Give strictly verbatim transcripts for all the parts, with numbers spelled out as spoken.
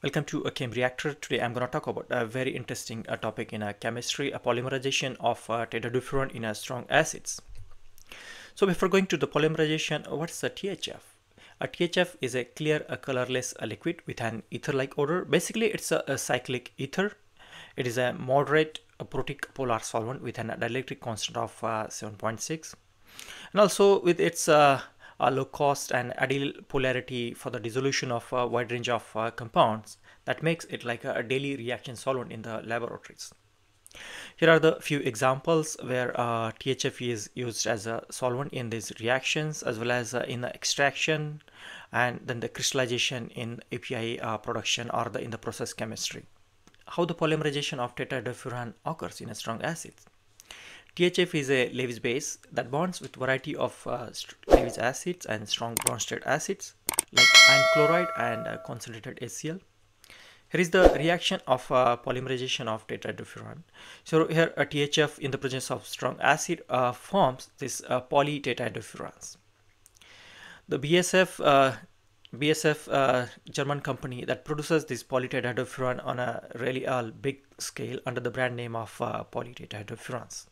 Welcome to a chem reactor. Today I'm going to talk about a very interesting uh, topic in uh, chemistry, a polymerization of uh, tetrahydrofuran in uh, strong acids. So before going to the polymerization, what's the T H F? A T H F is a clear, a colorless a liquid with an ether-like odor. Basically, it's a, a cyclic ether. It is a moderate a protic polar solvent with an dielectric constant of uh, seven point six, and also with its uh, uh, low cost and ideal polarity for the dissolution of a wide range of uh, compounds, that makes it like a, a daily reaction solvent in the laboratories. Here are the few examples where uh, T H F is used as a solvent in these reactions, as well as uh, in the extraction and then the crystallization in A P I uh, production or the in the process chemistry. How the polymerization of tetrahydrofuran occurs in a strong acids. T H F is a Lewis base that bonds with variety of uh, Lewis acids and strong bronze-state acids like iron chloride and uh, concentrated HCl. Here is the reaction of uh, polymerization of tetrahydrofuran. So here a T H F in the presence of strong acid uh, forms this uh, polytetrahydrofurans. The B S F uh, B S F uh, German company that produces this polytetrahydrofuran on a really uh, big scale under the brand name of uh, polytetrahydrofurans.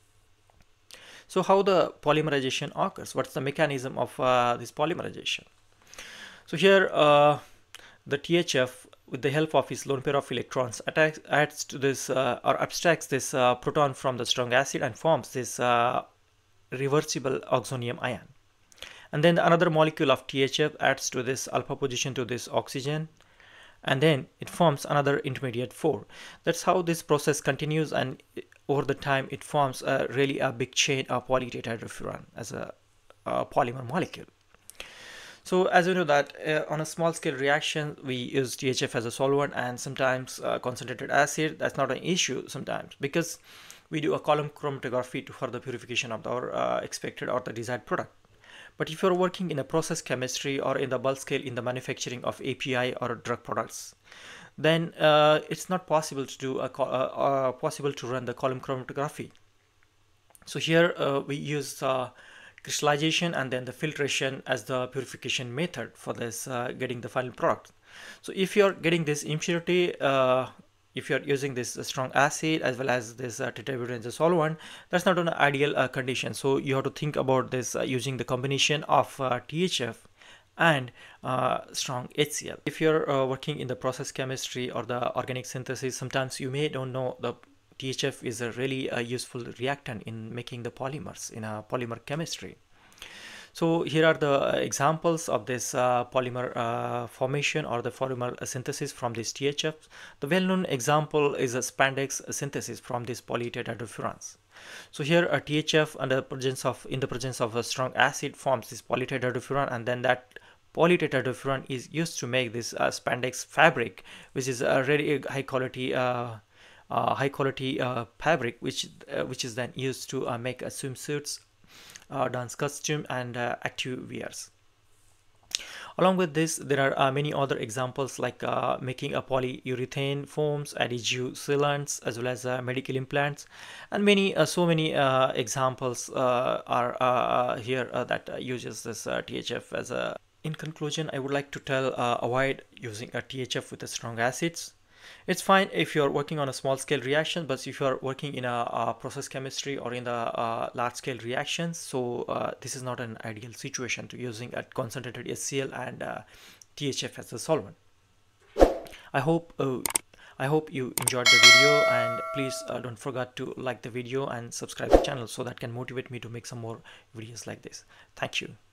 So how the polymerization occurs? What's the mechanism of uh, this polymerization? So here uh, the T H F, with the help of its lone pair of electrons, attacks, adds to this uh, or abstracts this uh, proton from the strong acid and forms this uh, reversible oxonium ion. And then another molecule of T H F adds to this alpha position to this oxygen, and then it forms another intermediate four. That's how this process continues, and over the time it forms a really a big chain of polytetrahydrofuran as a, a polymer molecule. So as we know that uh, on a small scale reaction we use T H F as a solvent, and sometimes uh, concentrated acid. That's not an issue sometimes because we do a column chromatography to further purification of our uh, expected or the desired product. But if you're working in a process chemistry or in the bulk scale in the manufacturing of A P I or drug products, then uh, it's not possible to do a uh, uh, possible to run the column chromatography. So here uh, we use uh, crystallization and then the filtration as the purification method for this uh, getting the final product. So if you're getting this impurity, uh, if you're using this uh, strong acid as well as this uh, tetrahydrofuran as a solvent, that's not an ideal uh, condition. So you have to think about this uh, using the combination of uh, T H F and uh, strong H C l. If you're uh, working in the process chemistry or the organic synthesis, sometimes you may don't know the T H F is a really uh, useful reactant in making the polymers in a polymer chemistry. So here are the examples of this uh, polymer uh, formation or the polymer synthesis from this T H F. The well-known example is a spandex synthesis from this polytetrahydrofurans. So here a T H F under presence of in the presence of a strong acid forms this polytetrahydrofuran, and then that polytetrahydrofuran is used to make this uh, spandex fabric, which is a really high quality uh, uh, high quality uh, fabric, which uh, which is then used to uh, make uh, swimsuits, Uh, dance costume, and uh, active wears. Along with this, there are uh, many other examples like uh, making a polyurethane foams, adhesive sealants, as well as uh, medical implants, and many uh, so many uh, examples uh, are uh, here uh, that uh, uses this uh, T H F as a. In conclusion, I would like to tell uh, avoid using a T H F with the strong acids. It's fine if you're working on a small scale reaction, but if you're working in a, a process chemistry or in the uh, large scale reactions, so uh, this is not an ideal situation to using a concentrated H C l and uh, T H F as a solvent. I hope uh, I hope you enjoyed the video, and please uh, don't forget to like the video and subscribe the channel so that can motivate me to make some more videos like this. Thank you.